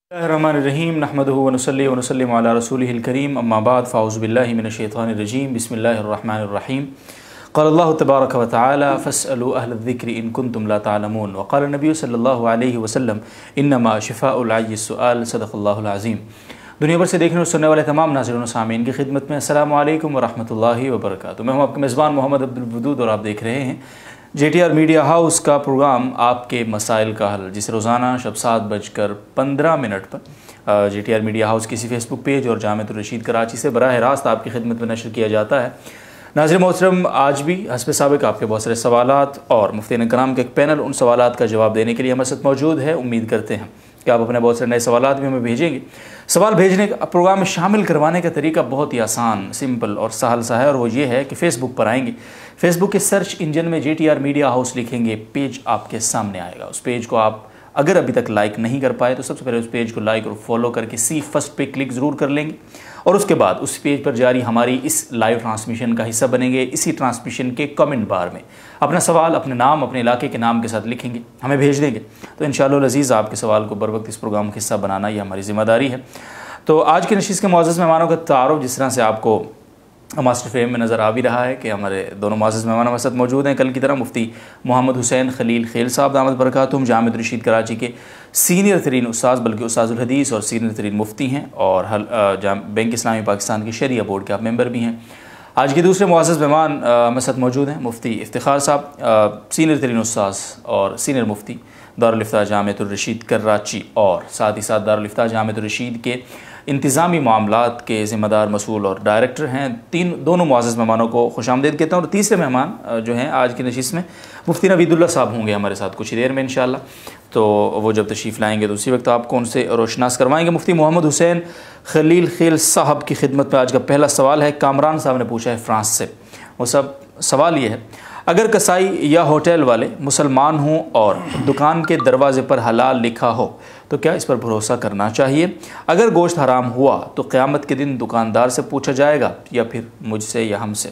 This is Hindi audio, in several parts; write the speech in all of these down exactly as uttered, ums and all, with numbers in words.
बिस्मिल्लाहिर्रहमानिर्रहीम नहमदुहु व नुसल्ली व नुसल्लिमु अला रसूलिहिल करीम अम्मा बाद फ़अऊज़ु बिल्लाहि मिनश्शैतानिर्रजीम बिस्मिल्लाहिर्रहमानिर्रहीम क़ालल्लाहु तबारक व तआला फ़स्अलू अहलज़्ज़िक्रि इन कुन्तुम ला तअलमून व क़ाला नबी सल्लल्लाहु अलैहि वसल्लम इन्नमा शिफ़ाउल अय्यि सुआल सदक़ल्लाहुल अज़ीम। दुनिया भर से देखने और सुनने वाले तमाम नाज़रीन व सामीन की खिदमत में अस्सलामु अलैकुम व रहमतुल्लाहि व बरकातुहू। मैं हूँ आपके मेज़बान मोहम्मद अब्दुल वदूद और आप देख रहे हैं J T R media house का प्रोग्राम आपके मसाइल का हल, जिसे रोज़ाना शब सात बजकर पंद्रह मिनट पर J T R media house किसी फेसबुक पेज और जामिअतुर रशीद कराची से बराह रास्त आपकी खिदमत में नशर किया जाता है। नाज़रीन मोहतरम, आज भी हस्ब साबिक़ आपके बहुत सारे सवालात और मुफ्तीन कराम के एक पैनल उन सवालात का जवाब देने के लिए हमारे साथ मौजूद है। उम्मीद करते हैं कि आप अपने बहुत सारे नए सवालात भी हमें भेजेंगे। सवाल भेजने का प्रोग्राम में शामिल करवाने का तरीका बहुत ही आसान, सिंपल और सहल सा है, और वो ये है कि फ़ेसबुक पर आएंगे, फेसबुक के सर्च इंजन में J T R media house लिखेंगे, पेज आपके सामने आएगा। उस पेज को आप अगर अभी तक लाइक नहीं कर पाए तो सबसे पहले उस पेज को लाइक और फॉलो करके सी फर्स्ट पे क्लिक ज़रूर कर लेंगे, और उसके बाद उस पेज पर जारी हमारी इस लाइव ट्रांसमिशन का हिस्सा बनेंगे। इसी ट्रांसमिशन के कमेंट बार में अपना सवाल अपने नाम अपने इलाके के नाम के साथ लिखेंगे, हमें भेज देंगे, तो इंशाअल्लाह अज़ीज़ आपके सवाल को बर वक्त इस प्रोग्राम का हिस्सा बनाना ये हमारी ज़िम्मेदारी है। तो आज के नशीस के मुअज़्ज़ज़ मेहमानों का तारुफ जिस तरह से आपको मास्टर फ्रेम में नज़र आ भी रहा है कि हमारे दोनों मुअज़्ज़ज़ मेहमान हमारे साथ मौजूद हैं। कल की तरह मुफ्ती मोहम्मद हुसैन खलील खेल साहब दामद बरकातुहुम जामिअतुर रशीद कराची के सीनियर तरीन उस्ताद, बल्कि उस्तादुल हदीस और सीनियर तरीन मुफ्ती हैं, और हल बैंक इस्लामी पाकिस्तान के शरिया बोर्ड के आप मेंबर भी हैं। आज के दूसरे मुअज़्ज़ज़ मेहमान हमारे साथ मौजूद हैं मुफ्ती इफ्तिखार साहब, सीनियर तरीन उस्ताद और सीनियर मुफ्ती दारुल इफ्ता जामिअतुर रशीद कराची, और साथ ही साथ दारुल इफ्ता जामिअतुर रशीद के इंतज़ामी मामलात के ज़िम्मेदार मसूल और डायरेक्टर हैं। तीन दोनों मुअज़्ज़ज़ मेहमानों को खुशामदीद कहते हैं। और तीसरे मेहमान जो हैं आज की नशिस्त में मुफ्ती नवीदुल्लाह साहब होंगे हमारे साथ कुछ ही देर में इंशाअल्लाह। तो वो जब तशरीफ़ लाएंगे तो उसी वक्त आपको उनसे रोशनास करवाएंगे। मुफ्ती मोहम्मद हुसैन खलील खेल साहब की खिदमत में आज का पहला सवाल है। कामरान साहब ने पूछा है फ्रांस से। वो सब सवाल ये है, अगर कसाई या होटल वाले मुसलमान हों और दुकान के दरवाज़े पर हलाल लिखा हो तो क्या इस पर भरोसा करना चाहिए? अगर गोश्त हराम हुआ तो क़यामत के दिन दुकानदार से पूछा जाएगा या फिर मुझसे या हमसे?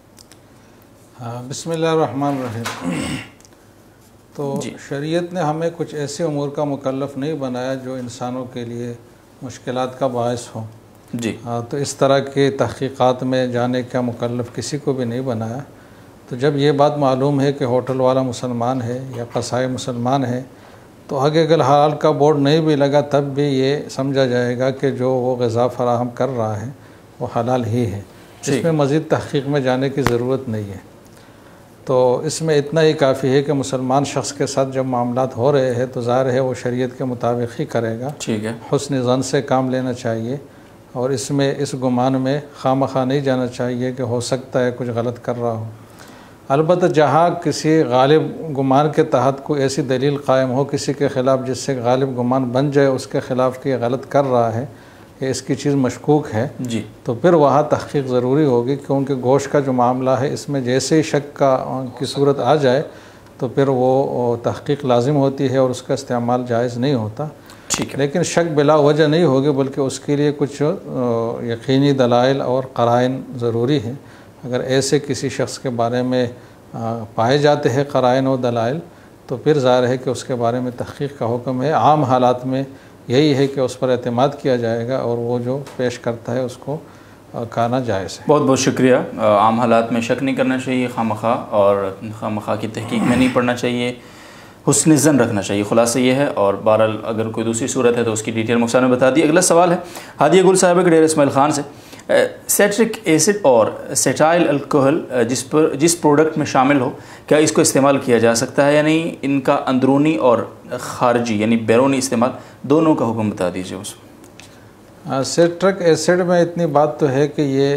हाँ, बिस्मिल्लाहिर्रहमानिर्रहीम। तो शरीयत ने हमें कुछ ऐसे उमूर का मुकल्लफ़ नहीं बनाया जो इंसानों के लिए मुश्किलात का बायस हो। जी हाँ, तो इस तरह के तहक़ीक़ात में जाने का मुकल्लफ़ किसी को भी नहीं बनाया। तो जब ये बात मालूम है कि होटल वाला मुसलमान है या कसाई मुसलमान है, तो आगे अगर हलाल का बोर्ड नहीं भी लगा तब भी ये समझा जाएगा कि जो वो ग़िज़ा फ़राहम कर रहा है वो हलाल ही है। इसमें मज़ीद तहक़ीक़ में जाने की ज़रूरत नहीं है। तो इसमें इतना ही काफ़ी है कि मुसलमान शख्स के साथ जब मामलात हो रहे हैं तो ज़ाहिर है वो शरीयत के मुताबिक ही करेगा। ठीक है, हुस्न ज़न से काम लेना चाहिए, और इसमें इस गुमान में खामखा नहीं जाना चाहिए कि हो सकता है कुछ गलत कर रहा हो। अलबत्ता जहाँ किसी गालिब गुमान के तहत कोई ऐसी दलील कायम हो किसी के ख़िलाफ़ जिससे गालिब गुमान बन जाए उसके ख़िलाफ़ कि गलत कर रहा है या इसकी चीज़ मशकूक है जी, तो फिर वहाँ तहक़ीक़ ज़रूरी होगी, क्योंकि गोश्त का जो मामला है इसमें जैसे ही शक का की सूरत आ जाए तो फिर वो तहक़ीक़ लाजिम होती है और उसका इस्तेमाल जायज़ नहीं होता। ठीक है, लेकिन शक बिला वजह नहीं होगी, बल्कि उसके लिए कुछ यकीनी दलाइल और क़राइन ज़रूरी हैं। अगर ऐसे किसी शख्स के बारे में पाए जाते हैं क़राइन और दलाइल तो फिर ज़ाहिर है कि उसके बारे में तहक़ीक़ का हुक्म है। आम हालात में यही है कि उस पर एतमाद किया जाएगा और वो जो पेश करता है उसको खाना जायज़ है। बहुत बहुत शुक्रिया। आम हालात में शक नहीं करना चाहिए खामखा, और खामखा की तहक़ीक़ में नहीं पढ़ना चाहिए, हुस्न ज़न रखना चाहिए, खुलासा ये है। और बहरहाल अगर कोई दूसरी सूरत है तो उसकी डिटेल मुख्तार ने बता दी। अगला सवाल है हादिया गुल साहिबा के डेरा इस्माइल ख़ान से। सेट्रिक एसिड और सेटाइल अल्कोहल जिस पर जिस प्रोडक्ट में शामिल हो, क्या इसको इस्तेमाल किया जा सकता है या नहीं? इनका अंदरूनी और ख़ारजी यानी बैरूनी इस्तेमाल दोनों का हुक्म बता दीजिए उसमें। सेट्रिक एसिड में इतनी बात तो है कि ये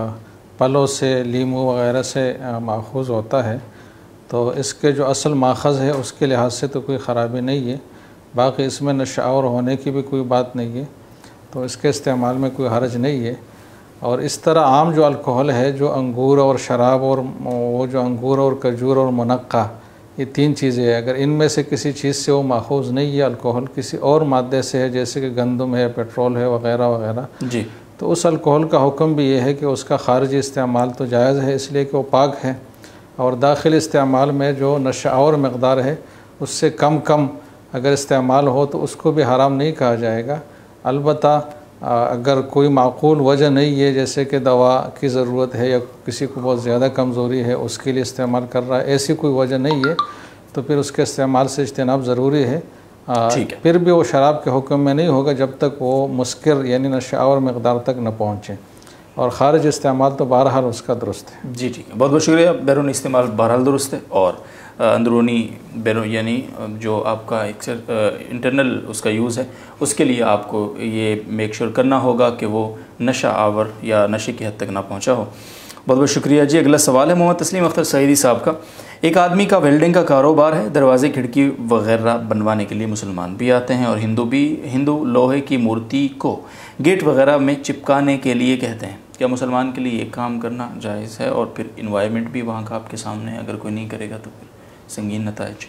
फलों से, लीमू वग़ैरह से माखूज़ होता है, तो इसके जो असल माखज़ है उसके लिहाज से तो कोई ख़राबी नहीं है। बाकी इसमें नशावर होने की भी कोई बात नहीं है, तो इसके इस्तेमाल में कोई हर्ज नहीं है। और इस तरह आम जो अल्कोहल है, जो अंगूर और शराब और वो जो अंगूर और खजूर और मुनक्का, ये तीन चीज़ें हैं, अगर इनमें से किसी चीज़ से वो माखूज़ नहीं है अल्कोहल, किसी और मादे से है जैसे कि गंदम है, पेट्रोल है वग़ैरह वग़ैरह जी, तो उस अल्कोहल का हुक्म भी ये है कि उसका ख़ारजी इस्तेमाल तो जायज़ है, इसलिए कि वो पाक है। और दाखिल इस्तेमाल में जो नशा और मकदार है उससे कम कम अगर इस्तेमाल हो तो उसको भी हराम नहीं कहा जाएगा। अलबत्ता अगर कोई माकूल वजह नहीं है, जैसे कि दवा की ज़रूरत है या किसी को बहुत ज़्यादा कमज़ोरी है उसके लिए इस्तेमाल कर रहा है, ऐसी कोई वजह नहीं है तो फिर उसके इस्तेमाल से इज्तनाब ज़रूरी है। ठीक है। फिर भी वो शराब के हुक्म में नहीं होगा जब तक वो मुस्किर यानी नशावर मकदार तक न पहुँचे, और ख़ारिज इस्तेमाल तो बहरहाल उसका दुरुस्त है। जी ठीक है, बहुत बहुत शुक्रिया। बैरून इस्तेमाल बहरहाल दुरुस्त है, और अंदरूनी बैरून यानी जो आपका एक इंटरनल उसका यूज़ है उसके लिए आपको ये मेक श्योर करना होगा कि वो नशा आवर या नशे की हद तक ना पहुंचा हो। बहुत बहुत शुक्रिया जी। अगला सवाल है मोहम्मद तस्लीम अख्तर सईदी साहब का। एक आदमी का वेल्डिंग का कारोबार है, दरवाजे खिड़की वगैरह बनवाने के लिए मुसलमान भी आते हैं और हिंदू भी। हिंदू लोहे की मूर्ति को गेट वगैरह में चिपकाने के लिए कहते हैं। क्या मुसलमान के लिए ये काम करना जायज़ है? और फिर इन्वायरमेंट भी वहाँ का आपके सामने है, अगर कोई नहीं करेगा तो फिर संगीन नताइज।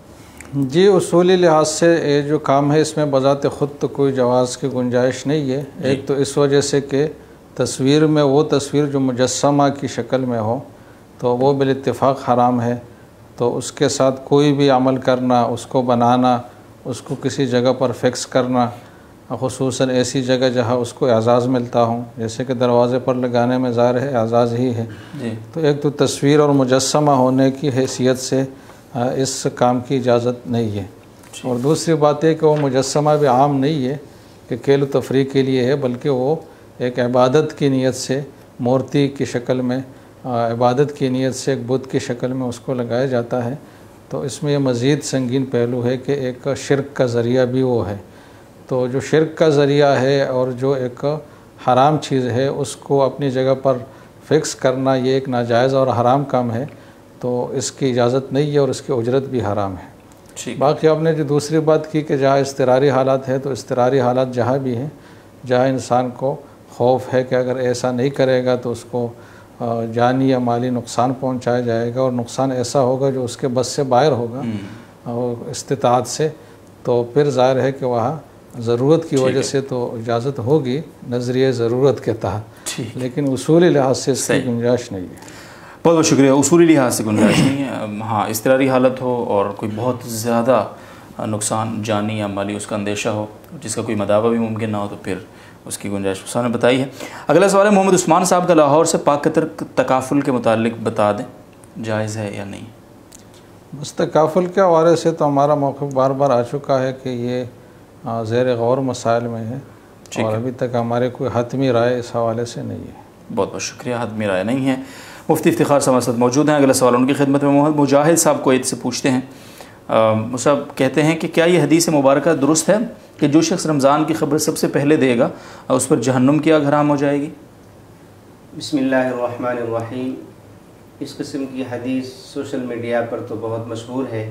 जी, उसूली लिहाज से ये जो काम है इसमें बज़ात ख़ुद तो कोई जवाज़ की गुंजाइश नहीं है। एक तो इस वजह से कि तस्वीर में वो तस्वीर जो मुजस्समा की शक्ल में हो तो वो बिल-इत्तिफ़ाक़ हराम है, तो उसके साथ कोई भी अमल करना, उसको बनाना, उसको किसी जगह पर फिक्स करना, ख़ुसूसन ऐसी जगह जहाँ उसको एजाज़ मिलता हो, जैसे कि दरवाज़े पर लगाने में ज़ाहिर है एजाज़ ही है जी। तो एक तो तस्वीर और मुजस्समा होने की हैसियत से इस काम की इजाज़त नहीं है। और दूसरी बात है कि वो मुजस्समा भी आम नहीं है कि खेल तफरीह के लिए है, बल्कि वो एक इबादत की नीयत से मूर्ति की शक्ल में, इबादत की नीयत से एक बुत की शक्ल में उसको लगाया जाता है। तो इसमें मज़ीद संगीन पहलू है कि एक शिरक का ज़रिया भी वो है। तो जो शिरक का ज़रिया है और जो एक हराम चीज़ है उसको अपनी जगह पर फिक्स करना, ये एक नाजायज़ और हराम काम है, तो इसकी इजाज़त नहीं है और इसकी उजरत भी हराम है। बाकी आपने जो दूसरी बात की कि जहाँ इज़्तिरारी हालात है, तो इज़्तिरारी हालात जहाँ भी हैं जहाँ इंसान को खौफ है कि अगर ऐसा नहीं करेगा तो उसको जानी या माली नुकसान पहुँचाया जाएगा, और नुकसान ऐसा होगा जो उसके बस से बाहर होगा और इस्तिताअत से, तो फिर ज़ाहिर है कि वहाँ ज़रूरत की वजह से तो इजाज़त होगी नज़रिए ज़रूरत के तहत, लेकिन उसूली लिहाज से इसकी गुंजाइश नहीं है। बहुत बहुत शुक्रिया। उसूली लिहाज से गुंजाइश नहीं है, हाँ इज़्तिरारी हालत हो और कोई बहुत ज़्यादा नुकसान जानी या माली उसका अंदेशा हो जिसका कोई मदावा भी मुमकिन ना हो तो फिर उसकी गुंजाइश उसने बताई है। अगला सवाल है मोहम्मद उस्मान साहब का लाहौर से। पाक कतर तकाफुल के मुतालिक बता दें, जायज़ है या नहीं? बस तकाफुल के हवाले से तो हमारा मौक़िफ़ बार बार आ चुका है कि ये ज़ेर गौर मसाइल में है, और अभी तक हमारे कोई हतमी राय इस हवाले से नहीं है। बहुत बहुत शुक्रिया, हतमी राय नहीं है। मुफ्ती इफ्तिखार साहब हमारे साथ मौजूद हैं। अगला सवाल उनकी खिदमत में मोहम्मद मुजाहिद साहब को से पूछते हैं। साहब कहते हैं कि क्या ये हदीस मुबारक दुरुस्त है कि जो शख्स रमज़ान की खबर सबसे पहले देगा उस पर जहन्नुम की आग हराम हो जाएगी? बिस्मिल्लाहिर्रहमानिर्रहीम। इस किस्म की हदीस सोशल मीडिया पर तो बहुत मशहूर है,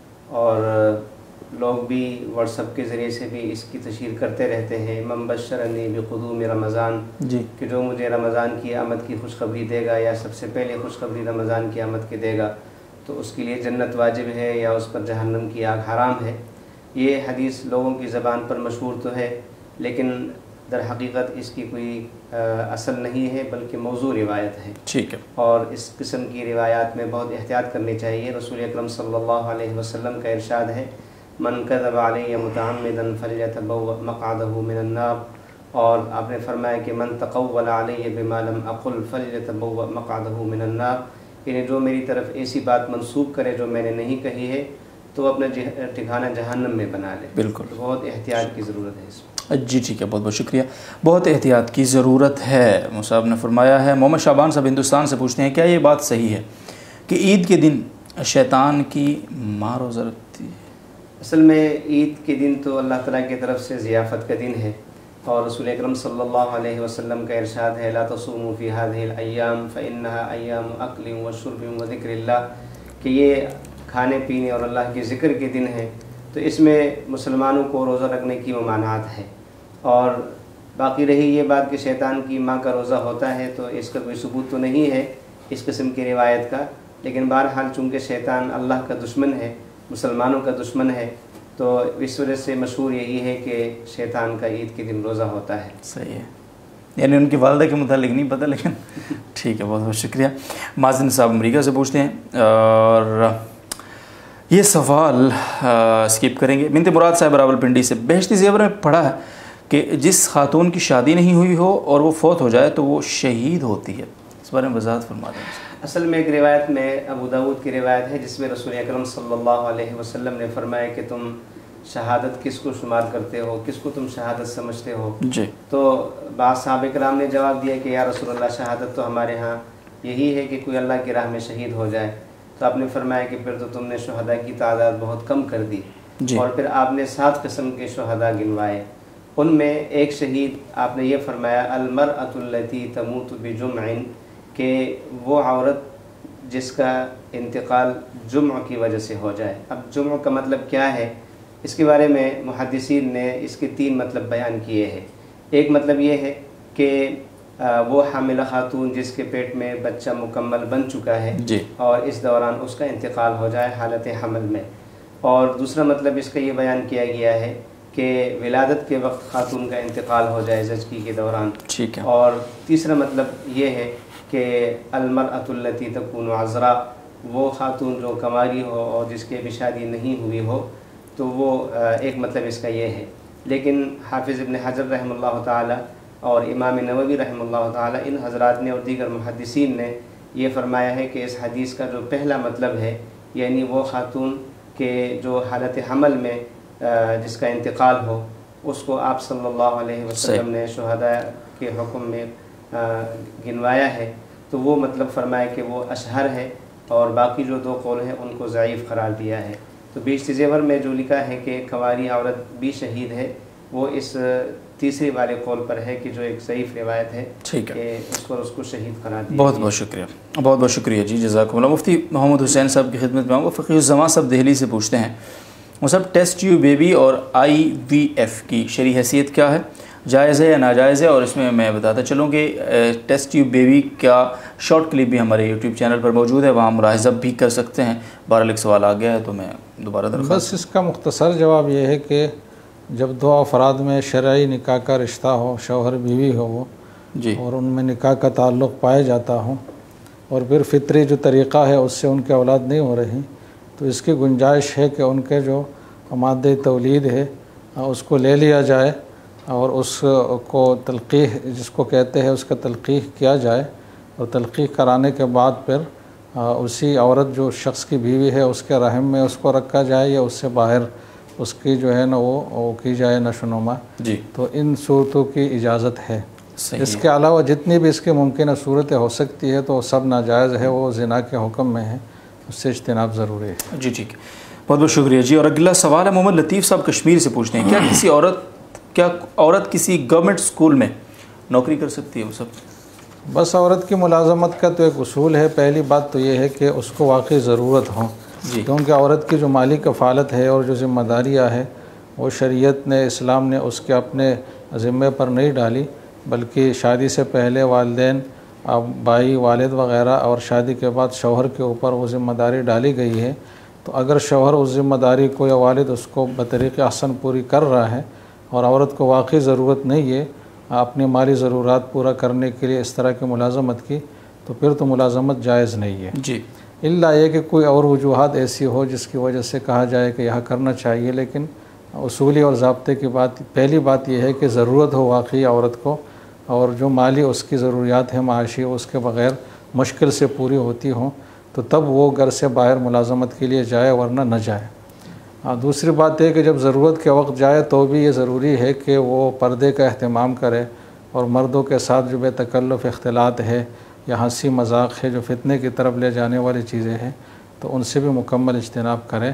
और लोग भी व्हाट्सअप के ज़रिए से भी इसकी तशहीर करते रहते हैं। मम बशरनी बिक़ुदूम रमज़ान, जी कि जो मुझे रमज़ान की आमद की खुशखबरी देगा या सबसे पहले खुशखबरी रमज़ान की आमद के देगा तो उसके लिए जन्नत वाजिब है या उस पर जहन्नम की आग हराम है। ये हदीस लोगों की ज़बान पर मशहूर तो है, लेकिन दर हकीकत इसकी कोई आ, असल नहीं है, बल्कि मौजू रिवायत है। ठीक है। और इस किस्म की रिवायात में बहुत एहतियात करनी चाहिए। रसूल अकरम सल्लल्लाहु अलैहि वसल्लम का इरशाद है, मन कज़ब अलैहि मुतअम्मिदन फल्यतबव्वअ मक़अदहु मिनन नार, और आपने फरमाया कि मन तक़व्वल अलैहि बिमा लम अक़ुल फल्यतबव्वअ मक़अदहु मिनन नार, यानी जो मेरी तरफ ऐसी बात मंसूब करे जो मैंने नहीं कही है तो अपना ठिकाना जहन्नम में बना ले। बिल्कुल, तो बहुत एहतियात की ज़रूरत है इसमें। जी ठीक है, बहुत बहुत शुक्रिया। बहुत एहतियात की ज़रूरत है, मुसाब ने फरमाया है। मोहम्मद शाबान साहब हिंदुस्तान से पूछते हैं, क्या ये बात सही है कि ईद के दिन शैतान की माँ रोज़ा रखती है? असल में ईद के दिन तो अल्लाह ताला की तरफ से ज़ियाफ़त का दिन है, और रसूल अकरम सल्लल्लाहु अलैहि वसल्लम का इरशाद है, ला तसूमू फ़ी हाज़िहिल अय्याम फ़इन्नहा अय्यामु अक्लिन व शुर्बिन व ज़िक्रिल्लाह, कि ये खाने पीने और अल्लाह के ज़िक्र के दिन है, तो इसमें मुसलमानों को रोज़ा रखने की ममानात है। और बाकी रही ये बात कि शैतान की माँ का रोज़ा होता है, तो इसका कोई सबूत तो नहीं है इस किस्म की रिवायत का, लेकिन बहरहाल चूँकि शैतान अल्लाह का दुश्मन है, मुसलमानों का दुश्मन है, तो इस वजह से मशहूर यही है कि शैतान का ईद के दिन रोज़ा होता है। सही है, यानी उनकी वालदा के मुतालिक नहीं पता, लेकिन ठीक है, बहुत बहुत शुक्रिया। माजिन साहब अमरीका से पूछते हैं, और ये सवाल स्किप करेंगे। बिनते मुराद साहब रावलपिंडी से, बेहश्ती ज़ेवर में पढ़ा है कि जिस खातून की शादी नहीं हुई हो और वो फौत हो जाए तो वो शहीद होती है, इस बारे में वजाहत फरमा दें। असल में एक रिवायत में अबू दाऊद की रिवायत है जिसमें रसूल अकरम सल्लल्लाहु अलैहि वसल्लम ने फरमाया कि तुम शहादत किसको शुमार करते हो, किसको तुम शहादत समझते हो जी। तो बाद सहाबा किराम ने जवाब दिया कि या रसूलल्लाह शहादत तो हमारे यहाँ यही है कि कोई अल्लाह की राह में शहीद हो जाए। तो आपने फरमाया कि फिर तो तुमने शुहदा की तादाद बहुत कम कर दी जी। और फिर आपने सात किस्म के शुहदा गिनवाए। उनमें एक शहीद आपने ये फरमाया अलमरअतुल्लती तमूतु बिजुम्इन, कि वो औरत जिसका इंतकाल जुम्अ की वजह से हो जाए। अब जुम्अ का मतलब क्या है, इसके बारे में मुहद्दिसीन ने इसके तीन मतलब बयान किए हैं। एक मतलब ये है कि वो हामिला खातून जिसके पेट में बच्चा मुकम्मल बन चुका है जी। और इस दौरान उसका इंतकाल हो जाए हालत हमल में। और दूसरा मतलब इसका ये बयान किया गया है कि विलादत के वक्त खातून का इंतकाल हो जाए ज़चगी के दौरान। ठीक है। और तीसरा मतलब ये है कि अलमरअतुल्लती तकूनु अज़रा, वो खातून जो कमारी हो और जिसकी अभी शादी नहीं हुई हो, तो वो एक मतलब इसका ये है। लेकिन हाफिज़ इब्न हजर रहमतुल्लाह ताला और इमाम नववी रहमतुल्लाह ताला, इन हज़रात ने और दीगर मुहद्दिसीन ने ये फरमाया है कि इस हदीस का जो पहला मतलब है, यानी वो खातून के जो हालत हमल में जिसका इंतकाल हो, उसको आप सल्लल्लाहु अलैहि वसल्लम ने शुहदा के हुक्म में गिनवाया है, तो वो मतलब फरमाया कि वो अशहर है और बाकी जो दो कौल हैं उनको ज़ईफ़ करार दिया है। तो बेहश्ती ज़ेवर में जो लिखा है कि कंवारी औरत भी शहीद है, वो इस तीसरे वाले कौल पर है कि जो एक ज़ईफ़ रिवायत है, ठीक है, कि उस पर उसको शहीद करार दिया। बहुत बहुत शुक्रिया, बहुत बहुत शुक्रिया जी, जज़ाकुमुल्लाह। मुफ्ती मोहम्मद हुसैन साहब की खिदमत में आऊँगा। फ़क़ीहुज़्ज़मान साहब दिल्ली से पूछते हैं, वो सब टेस्ट ट्यूब बेबी और आई वी एफ़ की शरई हैसियत क्या है, जायज़ है या नाजायज़ है? और इसमें मैं बताता चलूँ कि टेस्ट ट्यूब बेबी का शॉर्ट क्लिप भी हमारे यूट्यूब चैनल पर मौजूद है, वहाँ मुलाहिज़ा भी कर सकते हैं। बहरहाल एक सवाल आ गया है तो मैं दोबारा दरख्वास्त। बस इसका मुख्तसर जवाब ये है कि जब दो अफराद में शरई निकाह का रिश्ता हो, शौहर बीवी हो वो जी, और उनमें निकाह का ताल्लुक़ पाया जाता हो और फिर फितरी जो तरीक़ा है उससे उनके औलाद नहीं हो रही, तो इसकी गुंजाइश है कि उनके जो मादे तौलीद है उसको ले लिया जाए और उसको तलक़ीह जिसको कहते हैं उसका तलक़ीह किया जाए, और तलक़ीह कराने के बाद फिर उसी औरत जो शख्स की बीवी है उसके रहम में उसको रखा जाए या उससे बाहर उसकी जो है ना वो, वो की जाए नशोनुमा जी। तो इन सूरतों की इजाज़त है। इसके अलावा जितनी भी इसकी मुमकिन सूरतें हो सकती है तो सब नाजायज़ है, वो ज़िना के हुक्म में है, उससे इज्तिनाब ज़रूरी है। जी ठीक है, बहुत बहुत शुक्रिया जी। और अगला सवाल है मोहम्मद लतीफ़ साहब कश्मीर से पूछते हैं, क्या किसी औरत क्या औरत किसी गवर्नमेंट स्कूल में नौकरी कर सकती है? वो सब बस औरत की मुलाजमत का तो एक उसूल है। पहली बात तो ये है कि उसको वाकई ज़रूरत हो, क्योंकि औरत की जो माली कफ़ालत है और जो ज़िम्मेदारियाँ है वो शरीयत ने, इस्लाम ने उसके अपने ज़िम्मे पर नहीं डाली, बल्कि शादी से पहले वालिदैन, भाई, वालिद वग़ैरह और शादी के बाद शौहर के ऊपर वो ज़िम्मेदारी डाली गई है। तो अगर शौहर उस ज़िम्मेदारी को या वालिद उसको बतरीक़ अहसन पूरी कर रहा है और औरत को वाकई ज़रूरत नहीं है अपनी माली ज़रूरात पूरा करने के लिए इस तरह की मुलाजमत की, तो फिर तो मुलाजमत जायज़ नहीं है जी, इल्ला ये कि कोई और वजूहात ऐसी हो जिसकी वजह से कहा जाए कि यह करना चाहिए। लेकिन उसूली और ज़ाब्ते की बात, पहली बात यह है कि ज़रूरत हो वाकई औरत को, और जो माली उसकी ज़रूरियात है माशी उसके बग़ैर मुश्किल से पूरी होती हों तो तब वो घर से बाहर मुलाजमत के लिए जाए, वरना न जाए। हाँ, दूसरी बात है कि जब ज़रूरत के वक्त जाए तो भी ये ज़रूरी है कि वो पर्दे का अहतमाम करे और मर्दों के साथ जो बेतकल्लुफ़ इख्तिलात है या हंसी मजाक है जो फितने की तरफ ले जाने वाली चीज़ें हैं तो उनसे भी मुकम्मल इज्तिनाब करें।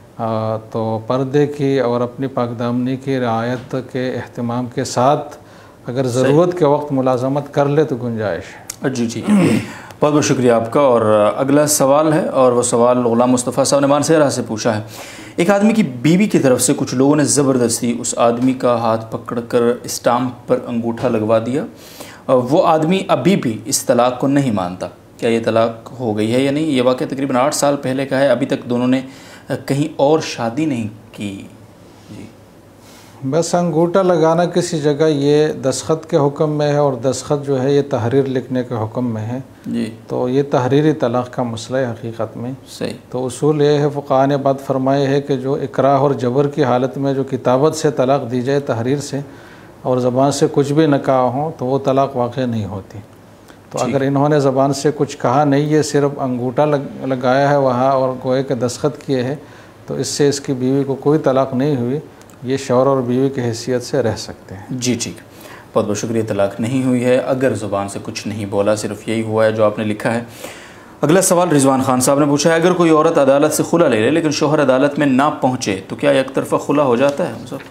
तो पर्दे की और अपनी पाकदामनी की रियायत के अहतमाम के साथ अगर ज़रूरत के वक्त मुलाजमत कर ले तो गुंजाइश है। जी ठीक है, बहुत बहुत शुक्रिया आपका। और अगला सवाल है, और वो सवाल ग़ुलाम मुस्तफ़ा साहब ने मानसेरा से पूछा है। एक आदमी की बीवी की तरफ से कुछ लोगों ने ज़बरदस्ती उस आदमी का हाथ पकड़कर स्टाम्प पर अंगूठा लगवा दिया, वो आदमी अभी भी इस तलाक़ को नहीं मानता, क्या ये तलाक़ हो गई है या नहीं? ये वाक़या तकरीबन आठ साल पहले का है, अभी तक दोनों ने कहीं और शादी नहीं की। जी बस अंगूठा लगाना किसी जगह ये दस्तखत के हुक्म में है और दस्तखत जो है ये तहरीर लिखने के हुक्म में है जी। तो ये तहरीरी तलाक़ का मसला है हकीकत में। सही। तो उसूल ये है, फ़ुक़हा ने बात फरमाए है कि जो इकराह और जबर की हालत में जो किताबत से तलाक़ दी जाए तहरीर से और ज़बान से कुछ भी न कहा हो तो वो तलाक़ वाक़ई नहीं होती। तो अगर इन्होंने ज़बान से कुछ कहा नहीं है, सिर्फ अंगूठा लग, लगाया है वहाँ और गोए के दस्तखत किए हैं, तो इससे इसकी बीवी को कोई तलाक़ नहीं हुई, ये शौहर और बीवी की हैसियत से रह सकते हैं। जी ठीक, बहुत बहुत शुक्रिया। तलाक़ नहीं हुई है अगर ज़ुबान से कुछ नहीं बोला, सिर्फ यही हुआ है जो आपने लिखा है। अगला सवाल रिजवान खान साहब ने पूछा है, अगर कोई औरत अदालत से खुला ले ले लेकिन शौहर अदालत में ना पहुँचे तो क्या एक तरफ़ा खुला हो जाता है? सब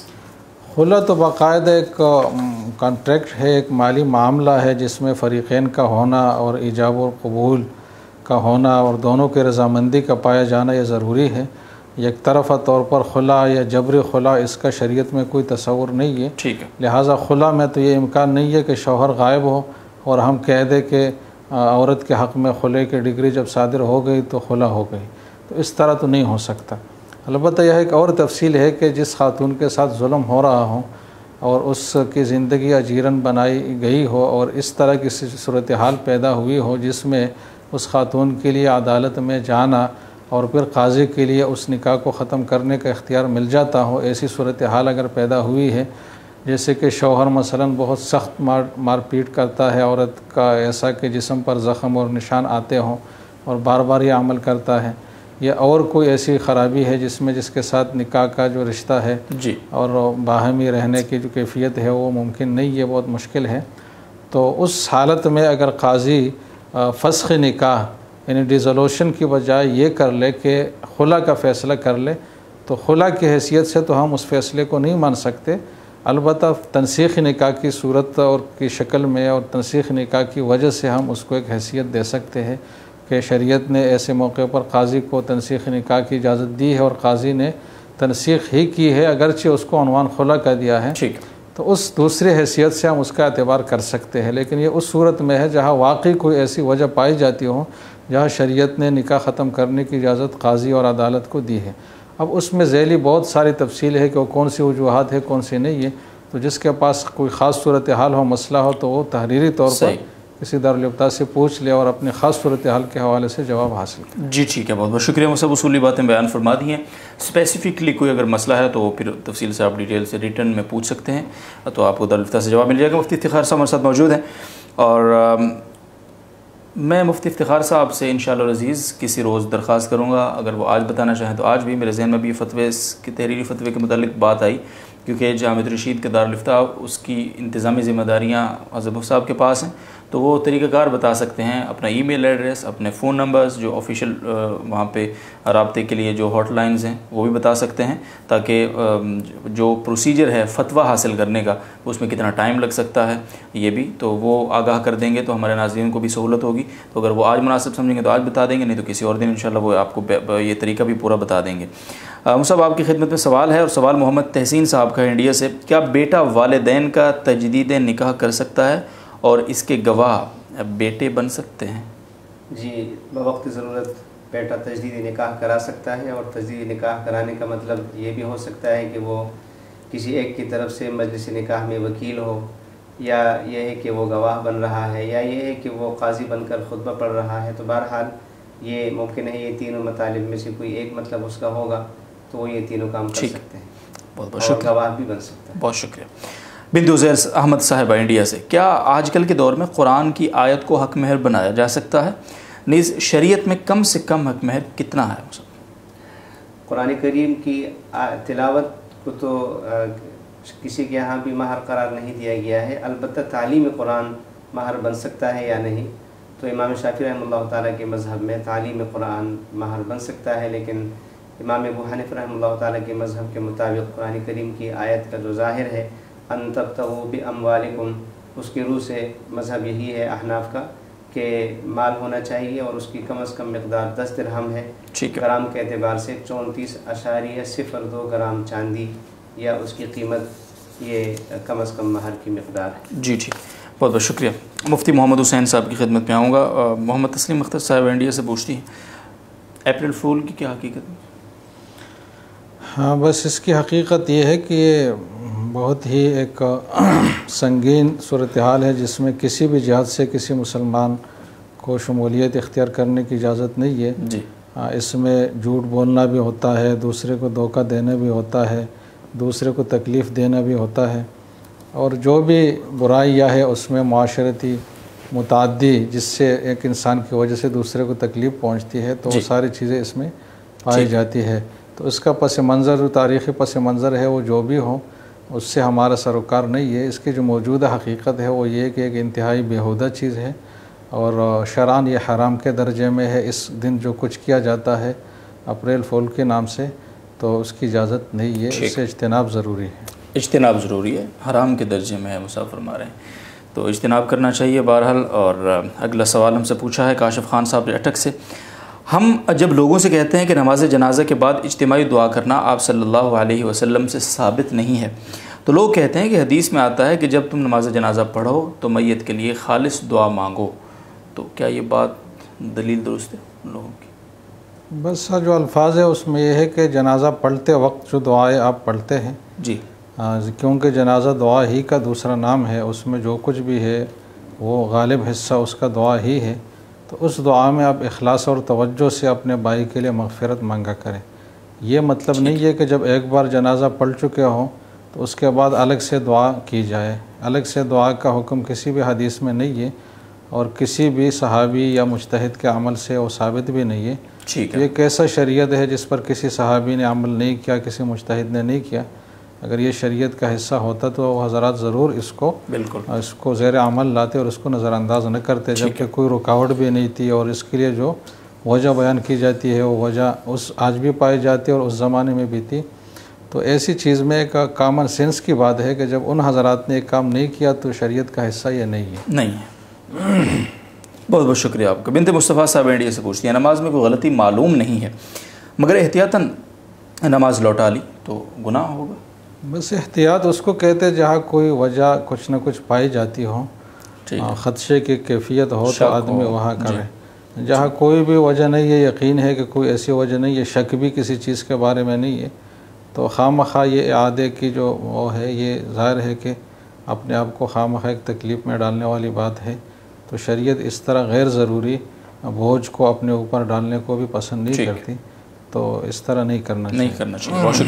खुला तो बाकायदा एक कॉन्ट्रैक्ट है, एक माली मामला है जिसमें फ़रीक़ैन का होना और ईजाब और कबूल का होना और दोनों की रज़ामंदी का पाया जाना ये ज़रूरी है। एक तरफ़ा तौर पर खुला या जबरी खुला इसका शरीयत में कोई तसव्वुर नहीं है। ठीक है। लिहाजा खुला में तो ये इम्कान नहीं है कि शौहर गायब हो और हम कह दें कि औरत के हक़ में खुले की डिग्री जब सादिर हो गई तो खुला हो गई, तो इस तरह तो नहीं हो सकता। अलबत्ता यह एक और तफसील है कि जिस खातून के साथ जुल्म हो रहा हो और उसकी ज़िंदगी अजीरन बनाई गई हो और इस तरह की सूरत हाल पैदा हुई हो जिसमें उस खातून के लिए अदालत में जाना और फिर काजी के लिए उस निकाह को ख़त्म करने का इख्तियार मिल जाता हो, ऐसी सूरत हाल अगर पैदा हुई है जैसे कि शौहर मसलन बहुत सख्त मार मारपीट करता है औरत का, ऐसा कि जिस्म पर ज़ख़म और निशान आते हों और बार बार ये अमल करता है, या और कोई ऐसी ख़राबी है जिसमें जिसके साथ निकाह का जो रिश्ता है जी और बाहमी रहने की जो कैफियत है वो मुमकिन नहीं है, बहुत मुश्किल है, तो उस हालत में अगर काजी फ़स्ख़ निकाह यानी डिज़ोल्यूशन की बजाय ये कर ले कि खुला का फ़ैसला कर ले, तो खुला की हैसियत से तो हम उस फ़ैसले को नहीं मान सकते। अलबत्ता तनसीख़ निकाह की सूरत और की शक्ल में और तनसीख़ निकाह की वजह से हम उसको एक हैसियत दे सकते हैं कि शरीयत ने ऐसे मौके पर काजी को तनसीख़ निकाह की इजाज़त दी है और काजी ने तनसीख़ ही की है, अगरचे उसको उन्वान खुला कर दिया है, ठीक, तो उस दूसरी हैसियत से हम उसका एतबार कर सकते हैं। लेकिन ये उस सूरत में है जहाँ वाकई कोई ऐसी वजह पाई जाती हो जहाँ शरीयत ने निकाह ख़त्म करने की इजाज़त काजी और अदालत को दी है। अब उसमें ज़ैली बहुत सारी तफसील है कि वो कौन सी वजूहात है कौन सी नहीं है, तो जिसके पास कोई ख़ास सूरत हाल हो, मसला हो, तो वो तहरीरी तौर पर किसी दारुल-इफ्ता से पूछ ले और अपने ख़ास सूरत हाल के हवाले से जवाब हासिल करें। जी ठीक है, बहुत बहुत शुक्रिया। वो सब उसूली बातें बयान फरमा दी हैं। स्पेसिफिकली कोई अगर मसला है तो फिर तफसील से आप डिटेल से रिटर्न में पूछ सकते हैं, तो आपको दारुल-इफ्ता से जवाब मिल जाएगा। मुफ्ती इफ्तिखार साहब हमारे साथ मौजूद हैं और आ, मैं मुफ्ती इफ्तिखार साहब से इंशाअल्लाह अज़ीज़ किसी रोज़ दरख्वास्त करूँगा, अगर वो आज बताना चाहें तो आज भी। मेरे जहन में भी फतवे के तहरीरी फतवे के मुतालिक बात आई, क्योंकि जामिया रशीद के दारुल-इफ्ता उसकी इंतज़ामी ज़िम्मेदारियाँ हज़रत साहब के पास हैं, तो वो तरीक़ाकार बता सकते हैं, अपना ईमेल एड्रेस, अपने फ़ोन नंबर्स जो ऑफिशियल वहाँ पे राब्ते के लिए जो हॉटलाइंस हैं वो भी बता सकते हैं, ताकि जो प्रोसीजर है फ़तवा हासिल करने का उसमें कितना टाइम लग सकता है ये भी तो वो आगाह कर देंगे, तो हमारे नाज़रीन को भी सहूलत होगी। तो अगर वो आज मुनासिब समझेंगे तो आज बता देंगे, नहीं तो किसी और दिन इंशाल्लाह वो आपको ये तरीका भी पूरा बता देंगे। मुसाब आपकी खिदमत में सवाल है और सवाल मोहम्मद तहसीन साहब का इंडिया से, क्या बेटा वालिदैन का तजदीद निकाह कर सकता है और इसके गवाह बेटे बन सकते हैं? जी, बवक्त ज़रूरत बेटा तजदीद निकाह करा सकता है और तजदीद निकाह कराने का मतलब ये भी हो सकता है कि वो किसी एक की तरफ से मजलिस निकाह में वकील हो, या ये है कि वो गवाह बन रहा है, या ये है कि वो काजी बनकर खुतबा पढ़ रहा है। तो बहरहाल ये मुमकिन है ये तीनों मतालिब में से कोई एक मतलब उसका होगा, तो वो ये तीनों काम कर सकते हैं। बहुत बहुत शुक्रिया, गवाह भी बन सकता है। बहुत शुक्रिया। बिंदु ज़ैर अहमद साहिबा इंडिया से, क्या आजकल के दौर में कुरान की आयत को हक महर बनाया जा सकता है? नीज़ शरीयत में कम से कम हक महर कितना है? कुरान करीम की तिलावत को तो आ, किसी के यहाँ भी महर करार नहीं दिया गया है। अलबत्ता तालीम कुरान महर बन सकता है या नहीं, तो इमाम शाफी रहमतुल्लाह ताला के मज़हब में तालीम कुरान महर बन सकता है, लेकिन इमाम अबू हनीफा रहमतुल्लाह ताला के मज़हब के मुताबिक कुरान करीम की आयत का जो ज़ाहिर है अन तब्तगू बिअम्वालिकुम, उसकी रूह से मज़हब यही है अहनाफ का कि माल होना चाहिए और उसकी कम अज़ कम मकदार दस दिरहम है। ग्राम के अतबार से चौंतीस अशारिया सिफर दो ग्राम चांदी या उसकी कीमत, ये कम अज़ कम महर की मकदार है। जी ठीक, बहुत बहुत शुक्रिया। मुफ्ती मोहम्मद हुसैन साहब की खिदमत में आऊँगा। मोहम्मद तस्लीम अख्तर साहब इंडिया से पूछती हैं, अप्रैल फूल की क्या हकीकत है? हाँ, बस इसकी हकीकत ये है कि ये बहुत ही एक संगीन सूरत हाल है जिसमें किसी भी जिहाद से किसी मुसलमान को शमूलियत इख्तियार करने की इजाज़त नहीं है जी। इसमें झूठ बोलना भी होता है, दूसरे को धोखा देना भी होता है, दूसरे को तकलीफ़ देना भी होता है, और जो भी बुराइयाँ है उसमें माशरती मुताद्दी जिससे एक इंसान की वजह से दूसरे को तकलीफ़ पहुँचती है, तो वो सारी चीज़ें इसमें पाई जाती है। तो इसका पस मंज़र जो तारीख़ी पस मंज़र है वो जो भी हो उससे हमारा सरोकार नहीं है। इसकी जो मौजूदा हकीकत है वो ये कि एक इंतहाई बेहुदा चीज़ है और शरान ये हराम के दर्जे में है। इस दिन जो कुछ किया जाता है अप्रैल फूल के नाम से, तो उसकी इजाज़त नहीं है, इससे इज्तिनाब ज़रूरी है। इज्तिनाब ज़रूरी है, हराम के दर्जे में है मुसाफ़िर फरमा रहे हैं, तो इज्तिनाब करना चाहिए बहरहाल। और अगला सवाल हमसे पूछा है काशिफ़ खान साहब अटक से, हम जब लोगों से कहते हैं कि नमाज जनाजा के बाद इज्तिमाई दुआ करना आप सल्लल्लाहु अलैहि वसल्लम से साबित नहीं है, तो लोग कहते हैं कि हदीस में आता है कि जब तुम नमाज जनाजा पढ़ो तो मैयत के लिए खालिस दुआ मांगो, तो क्या ये बात दलील दुरुस्त है उन लोगों की? बस जो अल्फाज है उसमें यह है कि जनाजा पढ़ते वक्त जो दुआएं आप पढ़ते हैं जी, क्योंकि जनाजा दुआ ही का दूसरा नाम है, उसमें जो कुछ भी है वो गालिब हिस्सा उसका दुआ ही है, तो उस दुआ में आप इखलास और तवज्जो से अपने भाई के लिए मग़फ़िरत मांगा करें। ये मतलब नहीं है कि जब एक बार जनाजा पढ़ चुके हों तो उसके बाद अलग से दुआ की जाए। अलग से दुआ का हुक्म किसी भी हदीस में नहीं है और किसी भी सहाबी या मुज्तहिद के अमल से वो साबित भी नहीं है। ठीक है, ये कैसा शरीयत है जिस पर किसी सहाबी ने अमल नहीं किया, किसी मुज्तहिद ने नहीं किया। अगर ये शरीयत का हिस्सा होता तो हज़रात ज़रूर इसको बिल्कुल इसको ज़ेर अमल लाते और उसको नज़रअंदाज न करते, जबकि कोई रुकावट भी नहीं थी। और इसके लिए जो वजह बयान की जाती है वो वजह उस आज भी पाई जाती है और उस ज़माने में भी थी। तो ऐसी चीज़ में एक कॉमन सेंस की बात है कि जब उन हज़रात ने एक काम नहीं किया तो शरीयत का हिस्सा ये नहीं है नहीं है। बहुत बहुत शुक्रिया आपका। बिनते मुस्तफ़ा साहब इंडिया से पूछती है, नमाज में कोई गलती मालूम नहीं है मगर एहतियातन नमाज लौटा ली तो गुनाह होगा? बस एहतियात उसको कहते हैं जहाँ कोई वजह कुछ न कुछ पाई जाती हो, ख़दशे की कैफियत हो तो आदमी वहाँ करे। जहाँ कोई भी वजह नहीं है, यकीन है कि कोई ऐसी वजह नहीं है, शक भी किसी चीज़ के बारे में नहीं है, तो खामखा ये इआदे की जो वो है ये ज़ाहिर है कि अपने आप को खामखा एक तकलीफ़ में डालने वाली बात है। तो शरीयत इस तरह गैर ज़रूरी बोझ को अपने ऊपर डालने को भी पसंद नहीं करती, तो इस तरह नहीं करना नहीं चाहिए। करना चाहिए। बहुत